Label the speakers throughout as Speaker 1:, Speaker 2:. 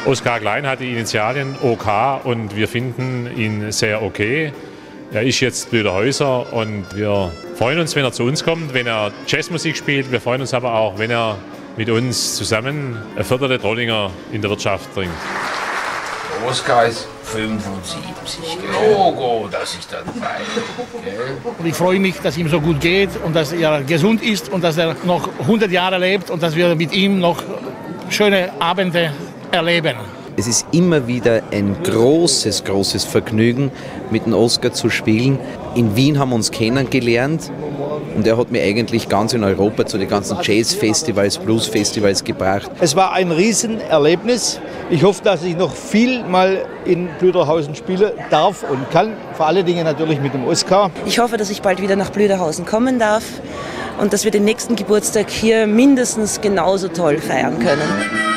Speaker 1: Oskar Klein hat die Initialien OK und wir finden ihn sehr okay. Er ist jetzt Blüderhäuser und wir freuen uns, wenn er zu uns kommt, wenn er Jazzmusik spielt. Wir freuen uns aber auch, wenn er mit uns zusammen ein Viertel der Trollinger in der Wirtschaft bringt.
Speaker 2: Oskar ist 75, gell? Logo, dass ich dann feiere.
Speaker 3: Und ich freue mich, dass es ihm so gut geht und dass er gesund ist und dass er noch 100 Jahre lebt und dass wir mit ihm noch schöne Abende erleben.
Speaker 4: Es ist immer wieder ein großes Vergnügen, mit dem Oskar zu spielen. In Wien haben wir uns kennengelernt und er hat mich eigentlich ganz in Europa zu den ganzen Jazz-Festivals, Blues-Festivals gebracht.
Speaker 5: Es war ein Riesenerlebnis. Ich hoffe, dass ich noch viel mal in Blüderhausen spielen darf und kann. Vor allen Dingen natürlich mit dem Oskar.
Speaker 6: Ich hoffe, dass ich bald wieder nach Blüderhausen kommen darf und dass wir den nächsten Geburtstag hier mindestens genauso toll feiern können.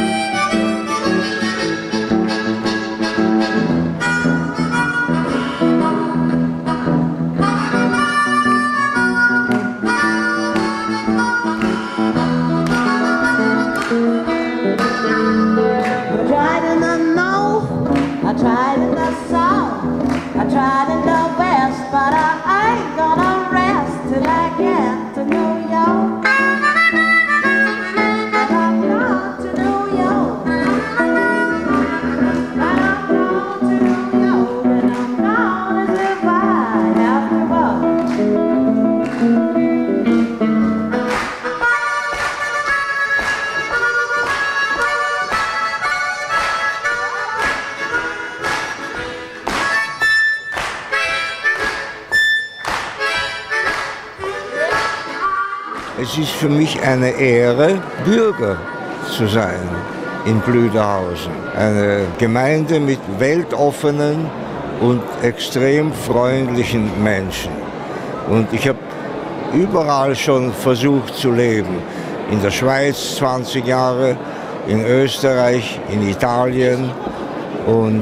Speaker 7: Es ist für mich eine Ehre, Bürger zu sein in Blüderhausen. Eine Gemeinde mit weltoffenen und extrem freundlichen Menschen. Und ich habe überall schon versucht zu leben. In der Schweiz 20 Jahre, in Österreich, in Italien und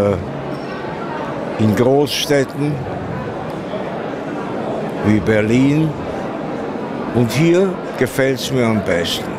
Speaker 7: in Großstädten wie Berlin. Und hier gefällt es mir am besten.